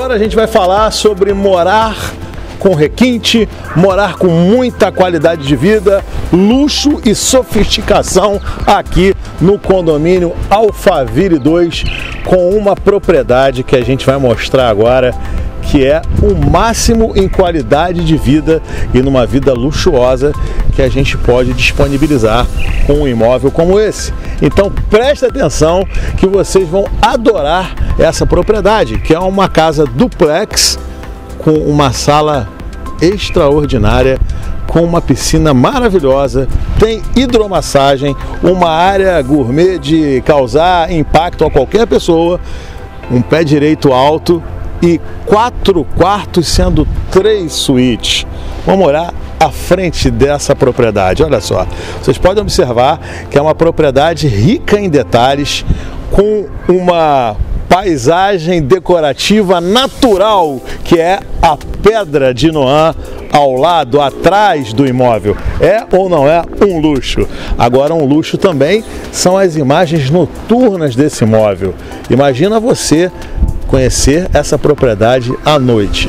Agora a gente vai falar sobre morar com requinte, morar com muita qualidade de vida, luxo e sofisticação aqui no condomínio Alphaville 2, com uma propriedade que a gente vai mostrar agora, que é o máximo em qualidade de vida e numa vida luxuosa que a gente pode disponibilizar com um imóvel como esse. Então preste atenção que vocês vão adorar essa propriedade, que é uma casa duplex com uma sala extraordinária, com uma piscina maravilhosa, tem hidromassagem, uma área gourmet de causar impacto a qualquer pessoa, um pé direito alto e 4 quartos, sendo 3 suítes. Vamos morar à frente dessa propriedade. Olha só, vocês podem observar que é uma propriedade rica em detalhes, com uma paisagem decorativa natural, que é a Pedra de Noã ao lado, atrás do imóvel. É ou não é um luxo? Agora, um luxo também são as imagens noturnas desse imóvel. Imagina você conhecer essa propriedade à noite.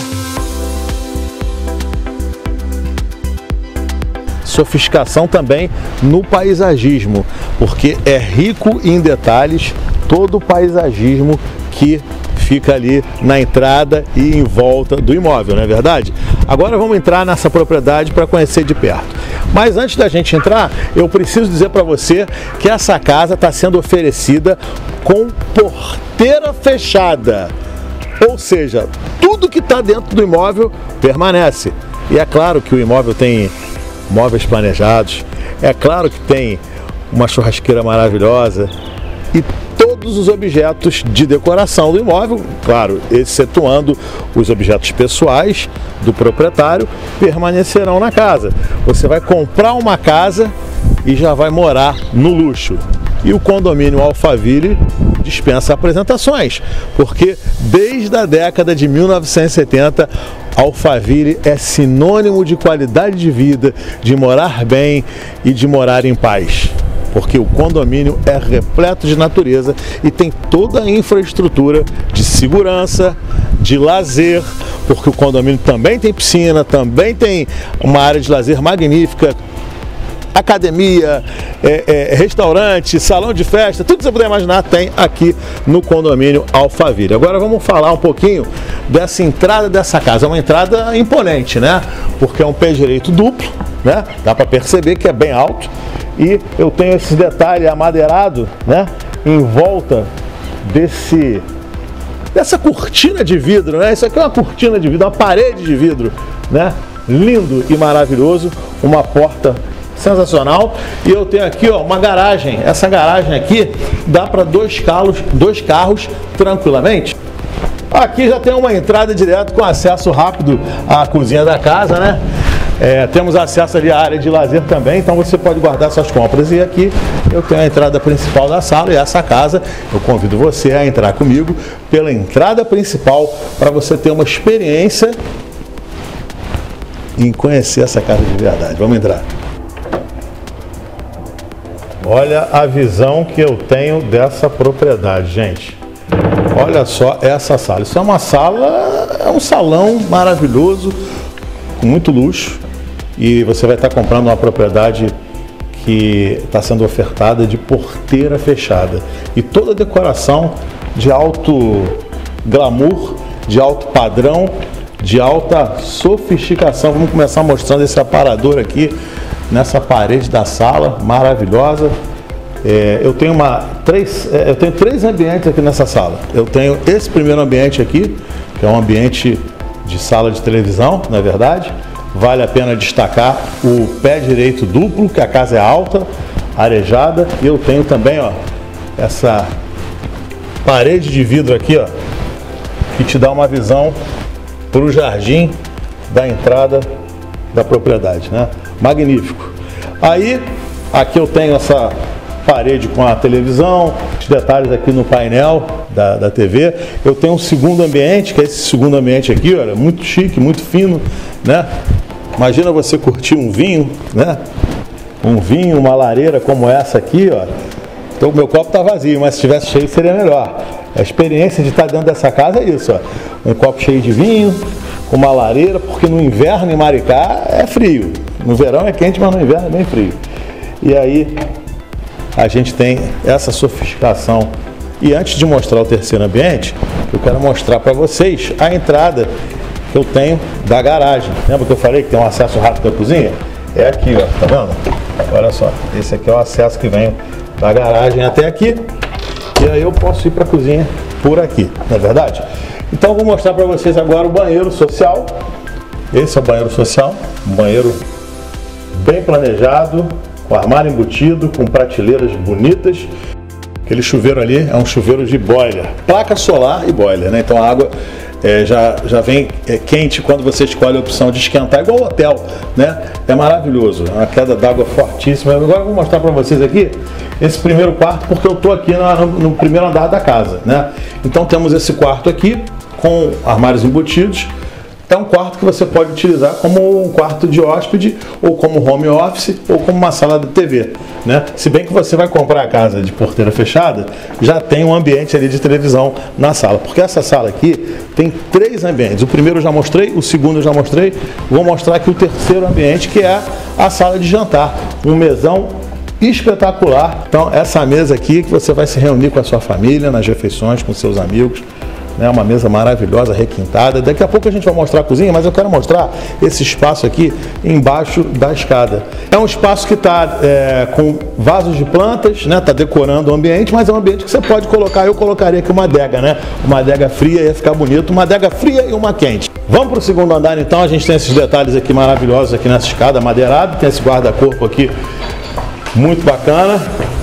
Sofisticação também no paisagismo, porque é rico em detalhes todo o paisagismo que fica ali na entrada e em volta do imóvel, não é verdade? Agora vamos entrar nessa propriedade para conhecer de perto. Mas antes da gente entrar, eu preciso dizer para você que essa casa está sendo oferecida com porteira fechada. Ou seja, tudo que está dentro do imóvel permanece. E é claro que o imóvel tem móveis planejados, é claro que tem uma churrasqueira maravilhosa e todos os objetos de decoração do imóvel, claro, excetuando os objetos pessoais do proprietário, permanecerão na casa. Você vai comprar uma casa e já vai morar no luxo. E o condomínio Alphaville dispensa apresentações, porque desde a década de 1970, Alphaville é sinônimo de qualidade de vida, de morar bem e de morar em paz. Porque o condomínio é repleto de natureza e tem toda a infraestrutura de segurança, de lazer, porque o condomínio também tem piscina, também tem uma área de lazer magnífica, academia, restaurante, salão de festa, tudo que você puder imaginar tem aqui no condomínio Alphaville. Agora vamos falar um pouquinho dessa entrada dessa casa. É uma entrada imponente, né? Porque é um pé direito duplo, né? Dá para perceber que é bem alto. E eu tenho esse detalhe amadeirado, né, em volta dessa cortina de vidro, né? Isso aqui é uma cortina de vidro, uma parede de vidro, né? Lindo e maravilhoso, uma porta sensacional. E eu tenho aqui, ó, uma garagem. Essa garagem aqui dá para dois carros tranquilamente. Aqui já tem uma entrada direto com acesso rápido à cozinha da casa, né? Temos acesso ali à área de lazer também, então você pode guardar suas compras. E aqui eu tenho a entrada principal da sala, e essa casa eu convido você a entrar comigo pela entrada principal para você ter uma experiência em conhecer essa casa de verdade. Vamos entrar. Olha a visão que eu tenho dessa propriedade, gente. Olha só essa sala. Isso é uma sala, é um salão maravilhoso, com muito luxo. E você vai estar comprando uma propriedade que está sendo ofertada de porteira fechada. E toda a decoração de alto glamour, de alto padrão, de alta sofisticação. Vamos começar mostrando esse aparador aqui nessa parede da sala, maravilhosa. Eu tenho três ambientes aqui nessa sala. Eu tenho esse primeiro ambiente aqui, que é um ambiente de sala de televisão, não é verdade? Vale a pena destacar o pé direito duplo, que a casa é alta, arejada. E eu tenho também, ó, essa parede de vidro aqui, ó, que te dá uma visão para o jardim da entrada da propriedade, né? Magnífico. Aí, aqui eu tenho essa parede com a televisão, os detalhes aqui no painel da TV. Eu tenho um segundo ambiente, que é esse segundo ambiente aqui, olha, muito chique, muito fino, né? Imagina você curtir um vinho, né? Um vinho, uma lareira como essa aqui, ó. Então o meu copo tá vazio, mas se estivesse cheio seria melhor. A experiência de estar dentro dessa casa é isso, ó. Um copo cheio de vinho, com uma lareira, porque no inverno em Maricá é frio. No verão é quente, mas no inverno é bem frio. E aí a gente tem essa sofisticação. E antes de mostrar o terceiro ambiente, eu quero mostrar para vocês a entrada que eu tenho da garagem. Lembra que eu falei que tem um acesso rápido da cozinha? É aqui, ó, tá vendo? Olha só, esse aqui é o acesso que vem da garagem até aqui. E aí eu posso ir para a cozinha por aqui, não é verdade? Então eu vou mostrar para vocês agora o banheiro social. Esse é o banheiro social, um banheiro bem planejado, com armário embutido, com prateleiras bonitas. Aquele chuveiro ali é um chuveiro de boiler, placa solar e boiler, né? Então a água já vem quente quando você escolhe a opção de esquentar, igual o hotel, né? É maravilhoso, é uma queda d'água fortíssima. Agora eu vou mostrar para vocês aqui esse primeiro quarto, porque eu estou aqui no primeiro andar da casa, né? Então temos esse quarto aqui com armários embutidos. É um quarto que você pode utilizar como um quarto de hóspede, ou como home office, ou como uma sala de TV, né? Se bem que você vai comprar a casa de porteira fechada, já tem um ambiente ali de televisão na sala, porque essa sala aqui tem 3 ambientes. O primeiro eu já mostrei, o segundo eu já mostrei, vou mostrar aqui o terceiro ambiente, que é a sala de jantar, um mesão espetacular. Então essa mesa aqui que você vai se reunir com a sua família nas refeições, com seus amigos. É uma mesa maravilhosa, requintada. Daqui a pouco a gente vai mostrar a cozinha, mas eu quero mostrar esse espaço aqui embaixo da escada. É um espaço que está com vasos de plantas, né? Está decorando o ambiente, mas é um ambiente que você pode colocar. Eu colocaria aqui uma adega, né? Uma adega fria, ia ficar bonito. Uma adega fria e uma quente. Vamos para o segundo andar então. A gente tem esses detalhes aqui maravilhosos aqui nessa escada madeirada. Tem esse guarda-corpo aqui muito bacana.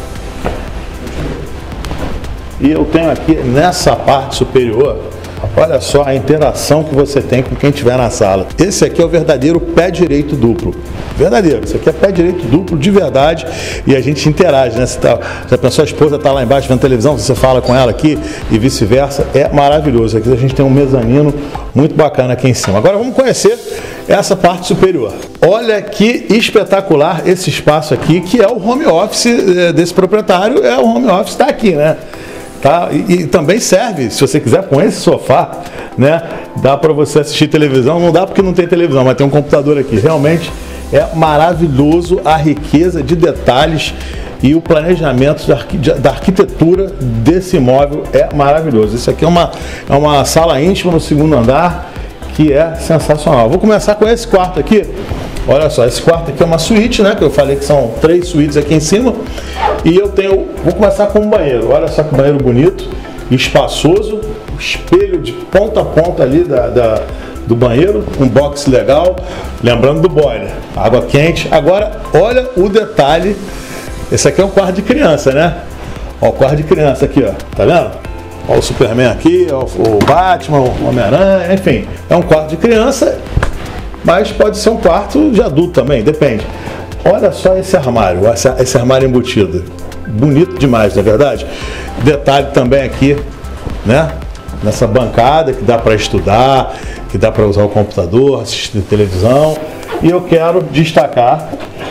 E eu tenho aqui nessa parte superior, olha só a interação que você tem com quem estiver na sala. Esse aqui é o verdadeiro pé direito duplo. Verdadeiro, isso aqui é pé direito duplo de verdade e a gente interage, né? Se a pessoa, a esposa está lá embaixo vendo televisão, você fala com ela aqui e vice-versa, é maravilhoso. Aqui a gente tem um mezanino muito bacana aqui em cima. Agora vamos conhecer essa parte superior. Olha que espetacular esse espaço aqui, que é o home office desse proprietário, o home office está aqui, né? Tá? E também serve, se você quiser, com esse sofá, né? Dá para você assistir televisão. Não dá porque não tem televisão, mas tem um computador aqui. Realmente é maravilhoso a riqueza de detalhes e o planejamento da arquitetura desse imóvel é maravilhoso. Isso aqui é uma sala íntima no segundo andar que é sensacional. Vou começar com esse quarto aqui. Olha só, esse quarto aqui é uma suíte, né? Que eu falei que são 3 suítes aqui em cima. E vou começar com um banheiro. Olha só que banheiro bonito, espaçoso, espelho de ponta a ponta ali do banheiro, um box legal, lembrando do boiler, água quente. Agora, olha o detalhe, esse aqui é um quarto de criança, né? Ó, o quarto de criança aqui, ó, tá vendo? Ó o Superman aqui, ó, o Batman, o Homem-Aranha, enfim, é um quarto de criança, mas pode ser um quarto de adulto também, depende. Olha só esse armário embutido, bonito demais, não é verdade? Detalhe também aqui, né? Nessa bancada que dá para estudar, que dá para usar o computador, assistir televisão. E eu quero destacar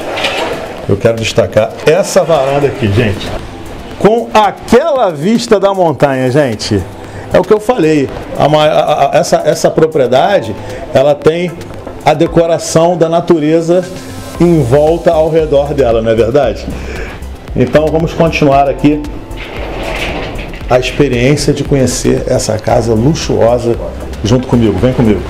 essa varanda aqui, gente, com aquela vista da montanha, gente. É o que eu falei, essa propriedade, ela tem a decoração da natureza em volta ao redor dela, não é verdade? Então vamos continuar aqui a experiência de conhecer essa casa luxuosa junto comigo. Vem comigo.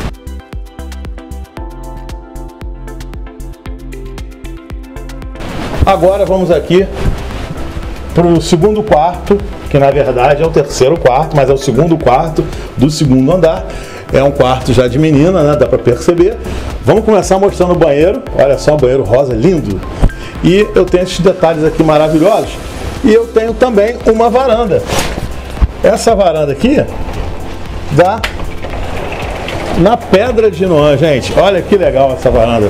Agora vamos aqui para o segundo quarto, que na verdade é o terceiro quarto, mas é o segundo quarto do segundo andar. É um quarto já de menina, né? Dá para perceber. Vamos começar mostrando o banheiro. Olha só, um banheiro rosa lindo. E eu tenho esses detalhes aqui maravilhosos. E eu tenho também uma varanda. Essa varanda aqui dá na Pedra de Noã, gente. Olha que legal essa varanda.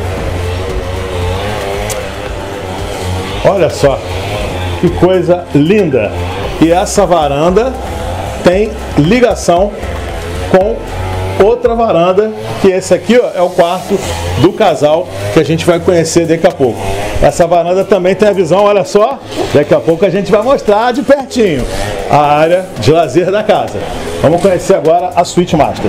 Olha só, que coisa linda. E essa varanda tem ligação com outra varanda, que esse aqui, ó, é o quarto do casal que a gente vai conhecer daqui a pouco. Essa varanda também tem a visão, olha só, daqui a pouco a gente vai mostrar de pertinho. a área de lazer da casa. Vamos conhecer agora a Suite Master.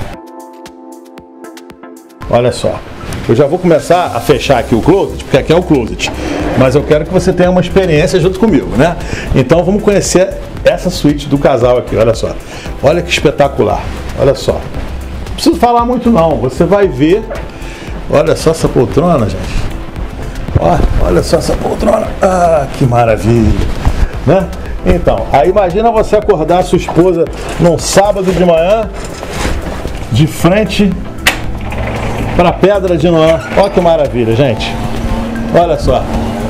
Olha só, eu já vou começar a fechar aqui o closet, porque aqui é o closet, mas eu quero que você tenha uma experiência junto comigo, né? Então vamos conhecer essa suíte do casal aqui, olha só. Olha que espetacular, olha só. Não preciso falar muito não, você vai ver. Olha só essa poltrona, gente. Olha só essa poltrona. Ah, que maravilha, né? Então, aí imagina você acordar a sua esposa num sábado de manhã, de frente para a Pedra de Noé. Olha que maravilha, gente. Olha só.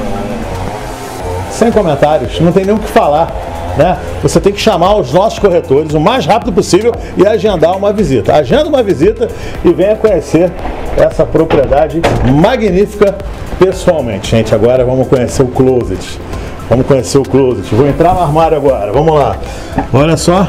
Sem comentários, não tem nem o que falar, né? Você tem que chamar os nossos corretores o mais rápido possível e agendar uma visita. Agenda uma visita e venha conhecer essa propriedade magnífica pessoalmente. Gente, agora vamos conhecer o closet. Vamos conhecer o closet. Vou entrar no armário agora. Vamos lá. Olha só.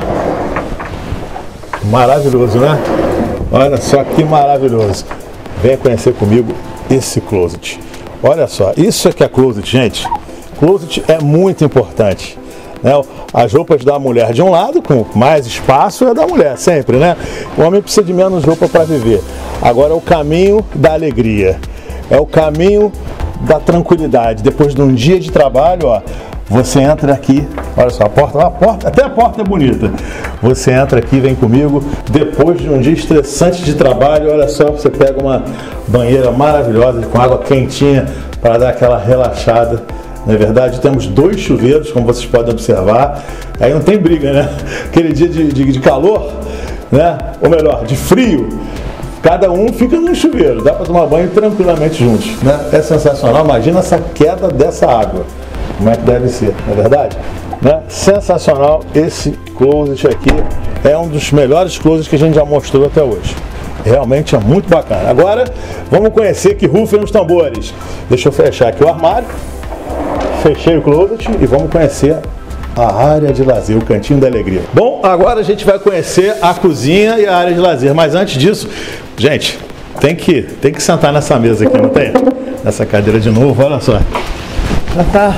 Maravilhoso, né? Olha só que maravilhoso. Venha conhecer comigo esse closet. Olha só. Isso é que é closet, gente. Closet é muito importante, né? As roupas da mulher de um lado, com mais espaço, é da mulher, sempre, né? O homem precisa de menos roupa para viver. Agora é o caminho da alegria. É o caminho da tranquilidade. Depois de um dia de trabalho, ó, você entra aqui, olha só, até a porta é bonita. Você entra aqui, vem comigo, depois de um dia estressante de trabalho, olha só, você pega uma banheira maravilhosa, com água quentinha, para dar aquela relaxada. Na verdade, temos 2 chuveiros, como vocês podem observar. Aí não tem briga, né? Aquele dia de calor, né? Ou melhor, de frio, cada um fica num chuveiro, dá para tomar banho tranquilamente juntos, né? É sensacional, imagina essa queda dessa água, como é que deve ser, não é verdade? Né? Sensacional, esse closet aqui é um dos melhores closets que a gente já mostrou até hoje. Realmente é muito bacana. Agora, vamos conhecer, que rufem os tambores. Deixa eu fechar aqui o armário, fechei o closet e vamos conhecer a área de lazer, o cantinho da alegria. Bom, agora a gente vai conhecer a cozinha e a área de lazer, mas antes disso, gente, tem que sentar nessa mesa aqui, não tem? Nessa cadeira de novo, olha só. Já tá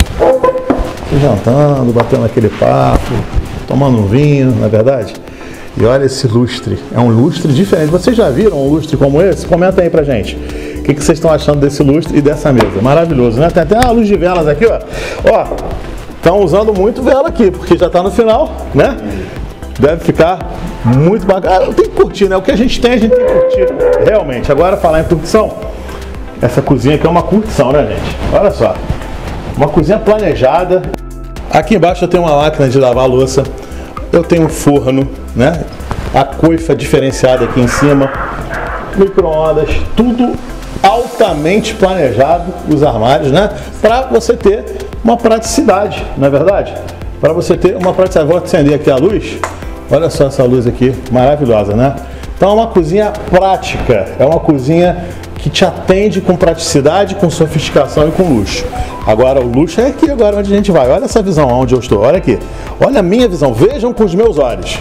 jantando, batendo aquele papo, tomando um vinho, não é verdade? E olha esse lustre, é um lustre diferente. Vocês já viram um lustre como esse? Comenta aí pra gente. O que vocês estão achando desse lustre e dessa mesa? Maravilhoso, né? Tem até uma luz de velas aqui, ó. Ó, estão usando muito vela aqui, porque já está no final, né? Deve ficar muito bacana. Tem que curtir, né? O que a gente tem que curtir, realmente. Agora, falar em curtição, essa cozinha aqui é uma curtição, né, gente? Olha só, uma cozinha planejada. Aqui embaixo eu tenho uma máquina de lavar louça, eu tenho um forno, né? A coifa diferenciada aqui em cima, micro-ondas, tudo altamente planejado, os armários, né? Para você ter uma praticidade, não é verdade? Para você ter uma praticidade. Vou acender aqui a luz. Olha só essa luz aqui, maravilhosa, né? Então é uma cozinha prática, é uma cozinha que te atende com praticidade, com sofisticação e com luxo. Agora o luxo é aqui agora onde a gente vai. Olha essa visão onde eu estou, olha aqui. Olha a minha visão, vejam com os meus olhos.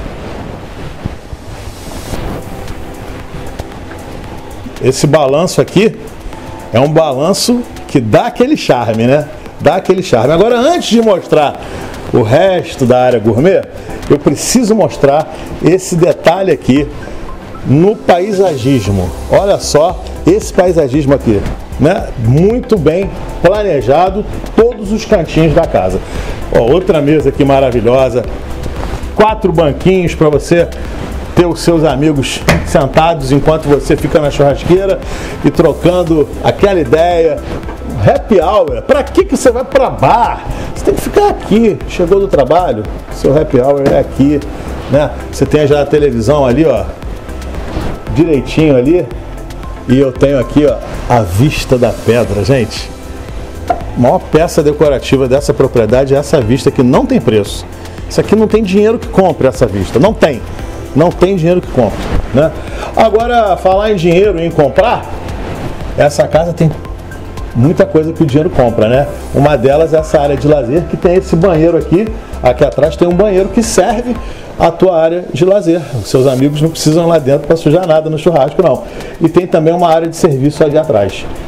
Esse balanço aqui é um balanço que dá aquele charme, né? Dá aquele charme. Agora, antes de mostrar o resto da área gourmet, eu preciso mostrar esse detalhe aqui no paisagismo. Olha só esse paisagismo aqui, né? Muito bem planejado, todos os cantinhos da casa. Ó, outra mesa aqui maravilhosa, 4 banquinhos para você ter os seus amigos sentados enquanto você fica na churrasqueira e trocando aquela ideia. Happy hour, para que você vai para bar? Você tem que ficar aqui, chegou do trabalho, seu happy hour é aqui, né? Você tem já a televisão ali, ó, direitinho ali, e eu tenho aqui, ó, a vista da pedra, gente. A maior peça decorativa dessa propriedade é essa vista que não tem preço. Isso aqui não tem dinheiro que compre essa vista, não tem dinheiro que compre, né? Agora, falar em dinheiro e em comprar, essa casa tem muita coisa que o dinheiro compra, né? Uma delas é essa área de lazer, que tem esse banheiro aqui. Aqui atrás tem um banheiro que serve a tua área de lazer. Os seus amigos não precisam ir lá dentro para sujar nada no churrasco, não. E tem também uma área de serviço ali atrás.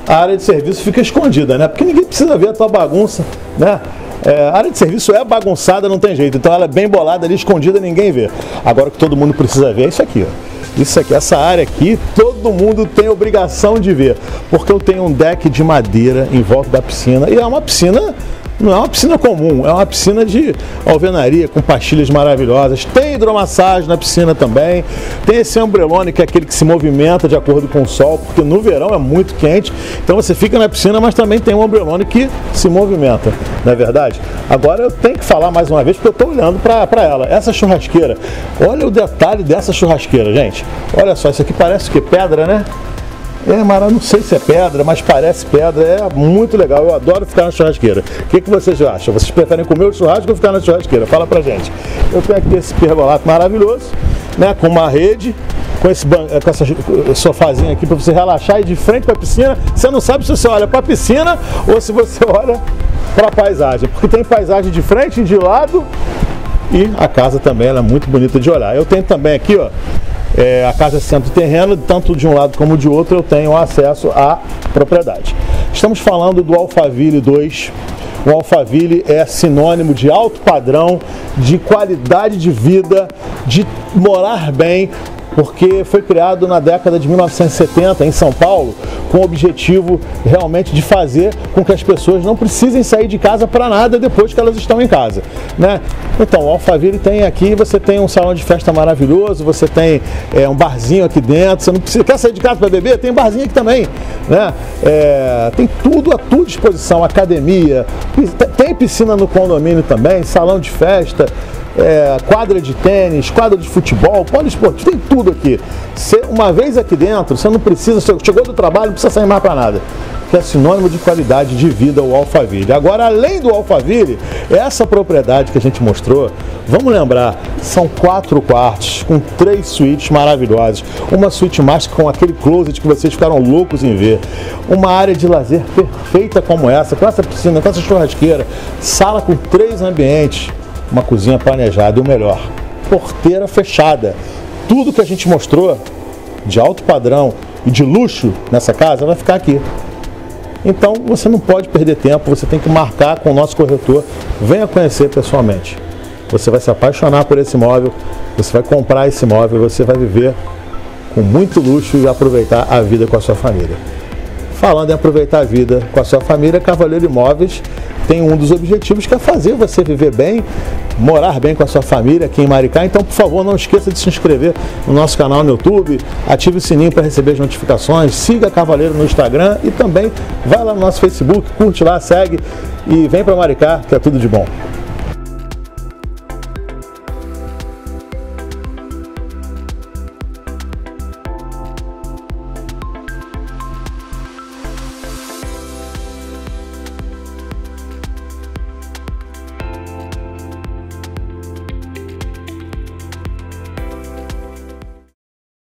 a área de serviço fica escondida, né? Porque ninguém precisa ver a tua bagunça, né? A área de serviço é bagunçada, não tem jeito. Então ela é bem bolada ali, escondida, ninguém vê. Agora o que todo mundo precisa ver é isso aqui, ó. Isso aqui, essa área aqui, todo mundo tem obrigação de ver. Porque eu tenho um deck de madeira em volta da piscina. E é uma piscina, não é uma piscina comum, é uma piscina de alvenaria com pastilhas maravilhosas. Tem hidromassagem na piscina também. Tem esse ombrelone, que é aquele que se movimenta de acordo com o sol, porque no verão é muito quente. Então você fica na piscina, mas também tem um ombrelone que se movimenta, não é verdade? Agora eu tenho que falar mais uma vez, porque eu estou olhando para ela. Essa churrasqueira, olha o detalhe dessa churrasqueira, gente. Olha só, isso aqui parece que pedra, né? Mara, não sei se é pedra, mas parece pedra, é muito legal, eu adoro ficar na churrasqueira. O que vocês acham? Vocês preferem comer o churrasco ou ficar na churrasqueira? Fala pra gente. Eu tenho aqui esse pergolato maravilhoso, né, com uma rede, com essa sofazinha aqui para você relaxar e de frente para a piscina. Você não sabe se você olha para a piscina ou se você olha para a paisagem, porque tem paisagem de frente e de lado, e a casa também ela é muito bonita de olhar. Eu tenho também aqui, ó, a casa centro-terreno, tanto de um lado como de outro eu tenho acesso à propriedade. Estamos falando do Alphaville 2. O Alphaville é sinônimo de alto padrão, de qualidade de vida, de morar bem, porque foi criado na década de 1970 em São Paulo, com o objetivo realmente de fazer com que as pessoas não precisem sair de casa para nada depois que elas estão em casa, né? Então, o Alphaville tem aqui, você tem um salão de festa maravilhoso, você tem um barzinho aqui dentro, você não precisa, quer sair de casa para beber? Tem um barzinho aqui também, né? Tem tudo à tua disposição, academia, tem piscina no condomínio também, salão de festa, quadra de tênis, quadra de futebol, poliesportivo, tem tudo aqui. Uma vez aqui dentro, você não precisa, você chegou do trabalho, não precisa sair mais para nada, que é sinônimo de qualidade de vida o Alphaville. Agora, além do Alphaville, essa propriedade que a gente mostrou, vamos lembrar, são 4 quartos com 3 suítes maravilhosas, uma suíte master com aquele closet que vocês ficaram loucos em ver, uma área de lazer perfeita como essa, com essa piscina, com essa churrasqueira, sala com 3 ambientes, uma cozinha planejada e o melhor, porteira fechada. Tudo que a gente mostrou de alto padrão e de luxo nessa casa vai ficar aqui. Então você não pode perder tempo, você tem que marcar com o nosso corretor, venha conhecer pessoalmente. Você vai se apaixonar por esse imóvel, você vai comprar esse imóvel, você vai viver com muito luxo e aproveitar a vida com a sua família. Falando em aproveitar a vida com a sua família, Cavaleiro Imóveis tem um dos objetivos que é fazer você viver bem, morar bem com a sua família aqui em Maricá. Então, por favor, não esqueça de se inscrever no nosso canal no YouTube, ative o sininho para receber as notificações, siga Cavaleiro no Instagram e também vai lá no nosso Facebook, curte lá, segue e vem para Maricá, que é tudo de bom.